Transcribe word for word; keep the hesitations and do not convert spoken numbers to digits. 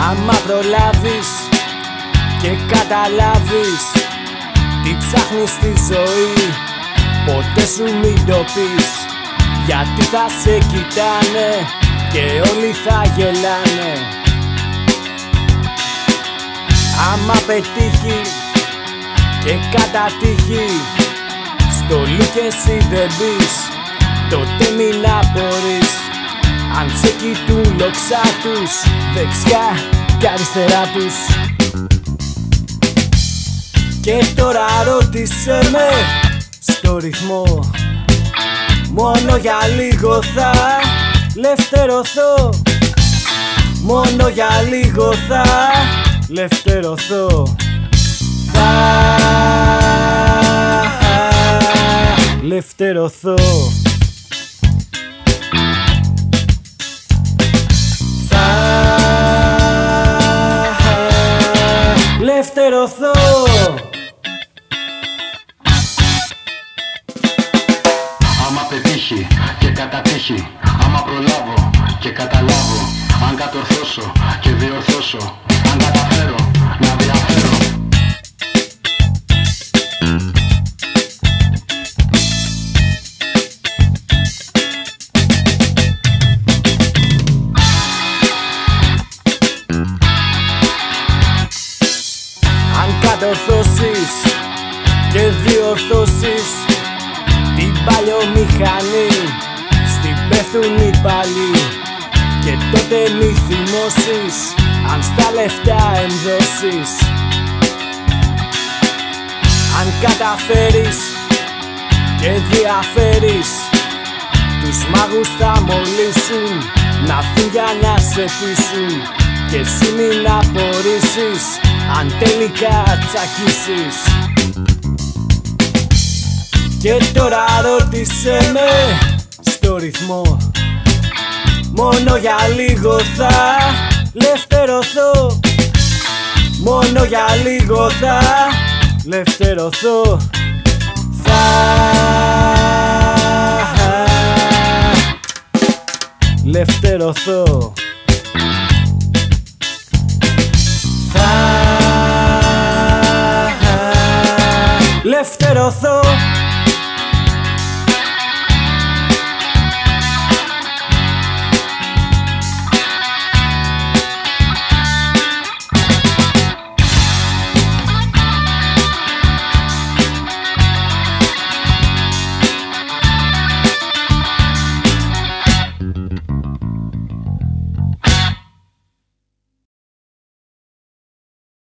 Άμα προλάβεις και καταλάβεις τι ψάχνεις στη ζωή, ποτέ σου μην το πεις, γιατί θα σε κοιτάνε και όλοι θα γελάνε. Άμα πετύχει και κατατύχει, στολή κι εσύ δεν μπεις, τότε μην απορείς. Αν σε κοιτούν λοξά τους, δεξιά κι αριστερά τους. Και τώρα ρώτησέ με στο ρυθμό, μόνο για λίγο θα λευτερωθώ. Μόνο για λίγο θα λευτερωθώ. Θα λευτερωθώ. Θα λευτερωθώ. Άμα πετύχει και κατατύχει, άμα προλάβω και καταλάβω, αν κατορθώσω και διορθώσω, αν καταφέρω να διαφέρω. Αν κατορθώσεις και διορθώσεις την παλιομηχανή, στην πέφτουν οι παλιοί. Και τότε μη θυμώσεις αν στα λεφτά ενδώσεις. Αν καταφέρεις και διαφέρεις, τους μάγους θα μολύσουν, να έρθουν για να σε πείσουν. Και εσύ μην απορρίσεις αν τελικά τσακίσεις. Και τώρα ρώτησέ με στο ρυθμό, μόνο για λίγο θα λευτερωθώ. Μόνο για λίγο θα λευτερωθώ. Θα λευτερωθώ. Θα λευτερωθώ.